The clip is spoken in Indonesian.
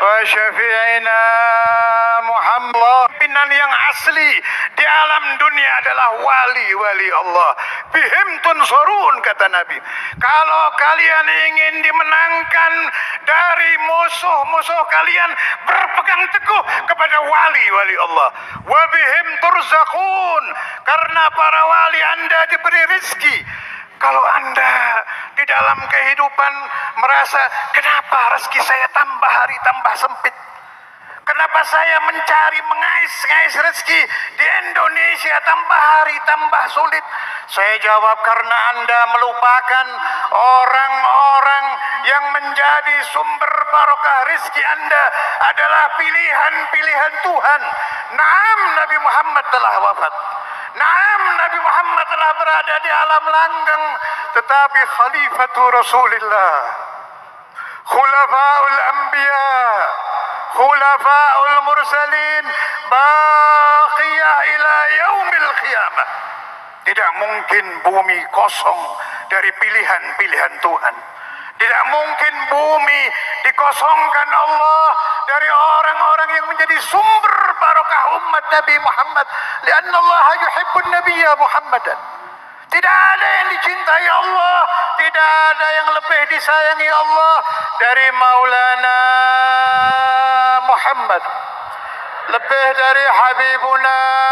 wa syafi'ina Muhammad. Pimpinan yang asli di alam dunia adalah wali-wali Allah. Bihim tunsurun, kata Nabi. Kalau kalian ingin dimenangkan dari musuh-musuh kalian, berpegang teguh kepada wali-wali Allah. Wa bihim turzaqun, karena para wali Anda diberi rezeki. Kalau Anda di dalam kehidupan merasa, kenapa rezeki saya tambah hari tambah sempit? Kenapa saya mencari mengais-ngais rezeki di Indonesia tambah hari tambah sulit? Saya jawab, karena Anda melupakan orang-orang yang menjadi sumber barokah rezeki Anda adalah pilihan-pilihan Tuhan. Naam, Nabi Muhammad telah wafat. Naam, Nabi Muhammad telah berada di alam langgang, tetapi Khalifatul Rasulillah, Khulafaul Anbiya, Khulafaul Mursalin, baqiyah ila yaumil qiyamah. Tidak mungkin bumi kosong dari pilihan-pilihan Tuhan. Tidak mungkin bumi dikosongkan Allah dari orang-orang yang menjadi sumber barokah umat Nabi Muhammad. Lianna Allah yuhibbun nabiyya Muhammadan. Tidak ada yang dicintai Allah, tidak ada yang lebih disayangi Allah dari Maulana Muhammad, lebih dari Habibuna